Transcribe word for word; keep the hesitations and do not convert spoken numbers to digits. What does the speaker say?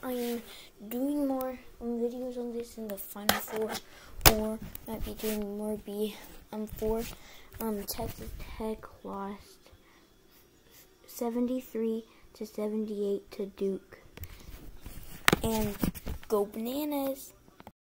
I am doing more um, videos on this in the Final Four, or might be doing more B um four. Um, Texas Tech lost seventy-three to seventy-eight to Duke, and go Bananas!